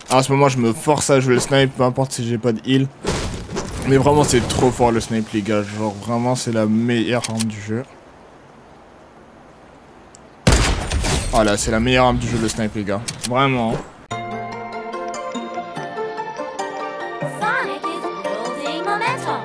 En ce moment, je me force à jouer le snipe, peu importe si j'ai pas de heal. Mais vraiment, c'est trop fort le snipe, les gars. Genre, vraiment, c'est la meilleure arme du jeu. Voilà, c'est la meilleure arme du jeu, le snipe, les gars. Vraiment. Sonic is building momentum.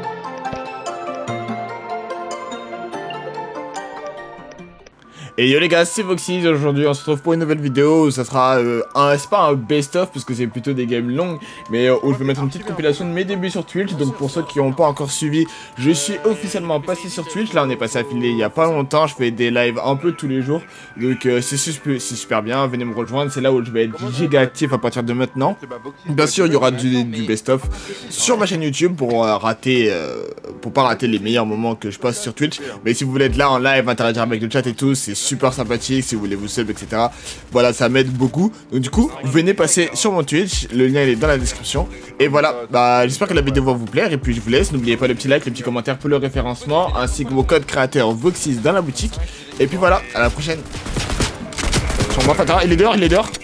Et yo les gars, c'est Voxys. Aujourd'hui on se retrouve pour une nouvelle vidéo. Ça sera c'est pas un best-of parce que c'est plutôt des games longues, mais où je vais mettre une petite compilation de mes débuts sur Twitch. Donc pour ceux qui n'ont pas encore suivi, je suis officiellement passé sur Twitch. Là on est passé affilié il y a pas longtemps. Je fais des lives un peu tous les jours. Donc c'est super bien, venez me rejoindre. C'est là où je vais être giga actif à partir de maintenant. Bien sûr il y aura du best-of sur ma chaîne YouTube pour pas rater les meilleurs moments que je passe sur Twitch. Mais si vous voulez être là en live, interagir avec le chat et tout, c'est super sympathique. Si vous voulez vous sub, etc. Voilà, ça m'aide beaucoup. Donc du coup, venez passer sur mon Twitch. Le lien il est dans la description. Et voilà, bah j'espère que la vidéo va vous plaire. Et puis je vous laisse. N'oubliez pas le petit like, le petit commentaire pour le référencement, ainsi que vos codes créateurs Voxys dans la boutique. Et puis voilà, à la prochaine. Sur moi, Fatara, il est dehors, il est dehors.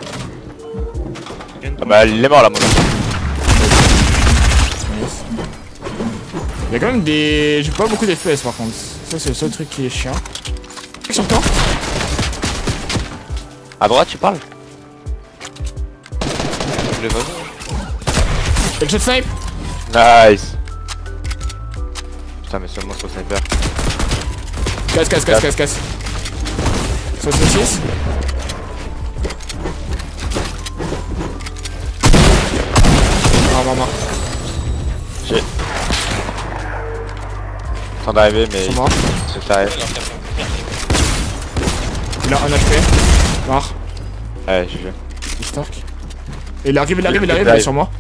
Ah bah il est mort là, mon gars. Il y a quand même des... J'ai pas beaucoup d'FPS par contre. Ça c'est le seul truc qui est chiant. Sur toi. À droite tu parles? Je les vois. Headshot snipe. Nice. Putain mais seulement sur le sniper. Casse. 66. Non. J'ai... Temps d'arriver mais... Ils sont morts. C'est arrivé. Il a un HP. Mort. Ouais j'ai vu. Il stark. Et il arrive, il est sur moi.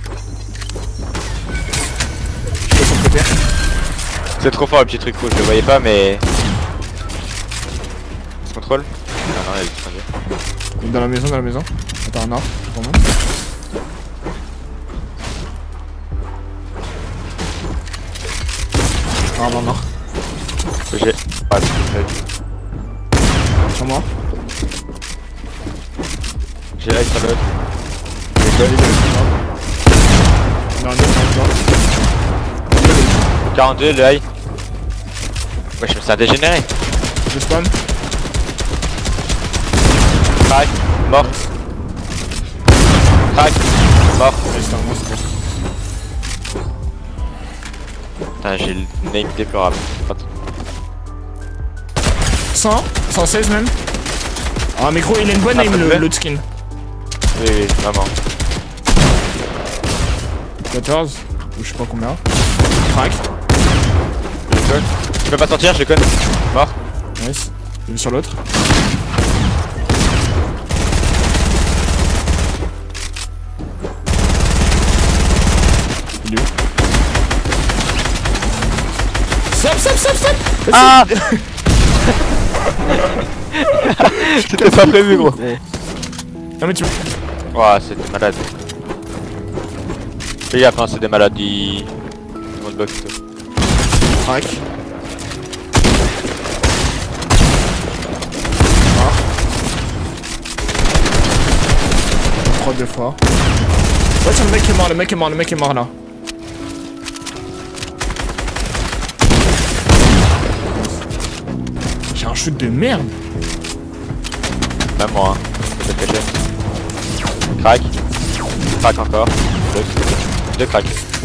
Je suis de son côté. C'est trop fort le petit truc rouge, je le voyais pas mais... Se contrôle? Non, il est étranger. Il est dans la maison, Attends, non, pour moi. Mort. J'ai... Ah, Sur moi. j'ai là, il s'en l'autre. Non, 42 le high. Wesh mais c'est un dégénéré. je spawn. Crack, mort. Crack, mort. Ouais, c'est un monstre. Putain j'ai le name déplorable. 100, 116 même. Ah micro, il a une bonne aim le skin. Oui, vraiment. 14, ou je sais pas combien. Crack. Je le conne. Tu peux pas sortir, je le conne. Mort. Nice. Il est sur l'autre. Il est où? Stop. Ah. C'était pas prévu gros. Non mais tu... Ouah c'était malade. Fais gaffe hein, c'est des maladies. Mode box. Crack. Mort. 3-2 fois. Ouais c'est le mec est mort là. J'ai un shoot de merde. Même moi hein. Peut-être caché. Crack. Crack encore. Deux crack.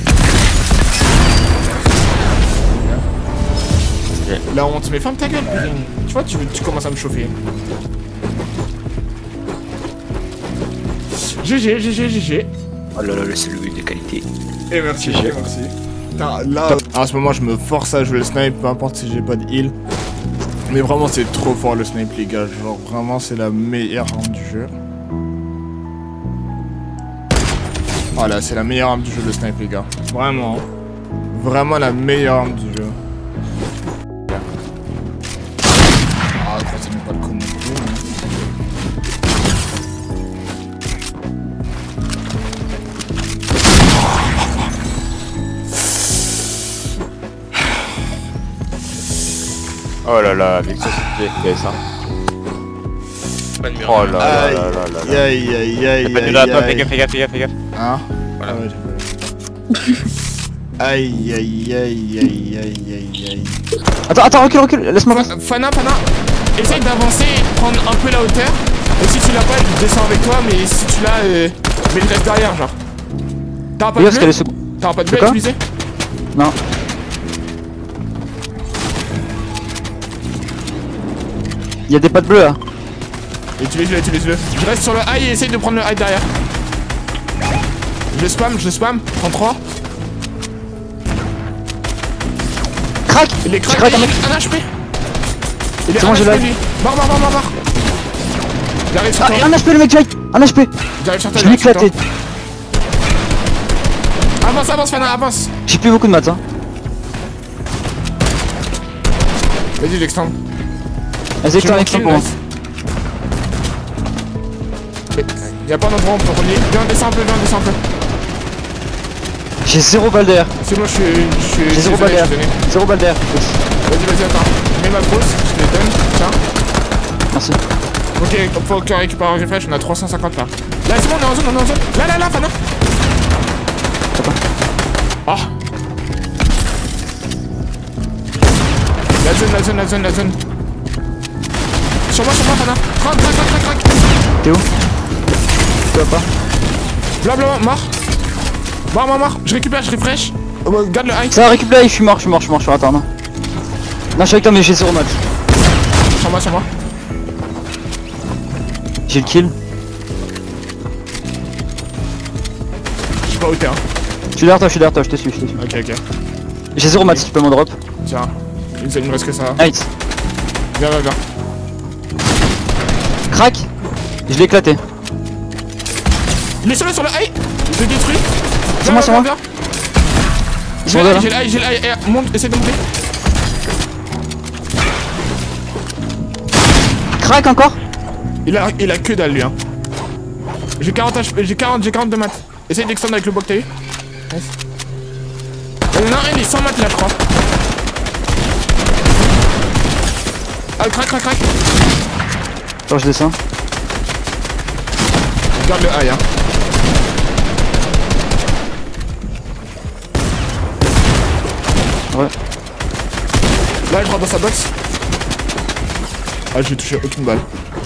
La honte, mais ferme ta gueule, putain. Tu vois, tu commences à me chauffer. GG. Oh là là, c'est le but de qualité. Et merci. Putain, là, en ce moment, je me force à jouer le snipe, peu importe si j'ai pas de heal. Mais vraiment, c'est trop fort le snipe, les gars. Genre, vraiment, c'est la meilleure arme du jeu. Voilà, c'est la meilleure arme du jeu, le snipe, les gars. Vraiment. Vraiment la meilleure arme du jeu. Ah, ça c'est même pas le commande. Oh là là, avec ça c'est FPS hein. pas de mur. Oh là là Aïe, là là là. aïe, aïe, aïe, Y'a pas de aïe, mur là-bas, fais aïe. gaffe, fais gaffe, fais gaffe, fais gaffe. Hein? Voilà. Ah ouais, aïe, aïe, aïe, aïe, aïe, aïe, aïe. Attends, recule, laisse-moi passer. Fana, essaye d'avancer et de prendre un peu la hauteur. Et si tu l'as pas, je descends avec toi, mais si tu l'as, mais il reste derrière, genre. T'as pas de Regarde ce qu'elle bleu? est second. T'as pas de De bleu à quoi? utiliser? Non. Y'a des pattes bleues là. Utilise-le. Je reste sur le high et essaye de prendre le high derrière. Je le spam, 33. Crac. Il est crack, Crac, il un mec. est 1 HP. Il est C'est bon, 1 je HP l'ai. lui. Mort. J'arrive sur Ah, toi. et un HP le mec direct. Un HP. J'arrive sur toi. Je l'ai j'arrive sur toi. éclaté. Avance, Fana, avance. J'ai plus beaucoup de maths hein. Vas-y, j'extends. Vas-y, extend pour moi. Y'a pas d'endroit où on peut relier. Viens, descends un peu. J'ai 0 balles d'air. C'est bon, je suis J'ai 0 balles désolé, d'air. je suis donné. 0 balles d'air. Vas-y, attends. Mets ma grosse, je te les donne. Tiens. Merci. Ok, faut qu'on récupère un refresh, on a 350 là. Là, c'est bon, on est en zone. Là, Fana. Oh. La zone. Sur moi, Fana. Crac. T'es où? Tu vas pas? Bla, mort. Je récupère, je refresh. Garde le high. Ça récupère, je suis mort. Attends, non. Non, je suis avec toi, mais j'ai 0 match. Sur moi. J'ai le kill. Je suis pas au terrain. Je suis derrière toi, je te suis. Ok. J'ai 0 match si tu peux m'en drop. Tiens. Il me reste que ça. Nice. Viens. Crac. Je l'ai éclaté. Laisse-le sur le high. Je le détruis. C'est moi. Viens. Ils sont deux là. J'ai le high. Monte, essaie de monter. Crac encore. Il a que dalle lui hein. J'ai 40 HP, j'ai 40 de maths. Essaye d'extendre avec le bloc que t'as eu. Nice. Il y en a un, il est 100 maths là je crois. Ah crac. Attends, je descends. Garde le high hein. Ouais. Là je rentre dans sa box. Ah j'ai touché aucune balle.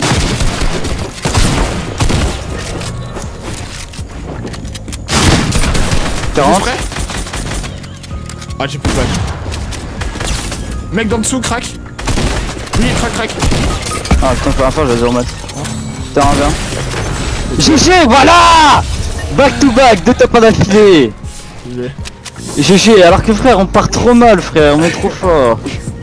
T'es T'es rentré. prêt? Ah j'ai plus de balle. Mec d'en dessous crack. Oui crack. Ah putain, pour l'instant j'ai 0 match. T'es un bien. GG, voilà. Back to back, 2 top 1 d'affilée. GG, alors que frère on part trop mal frère, on est trop fort.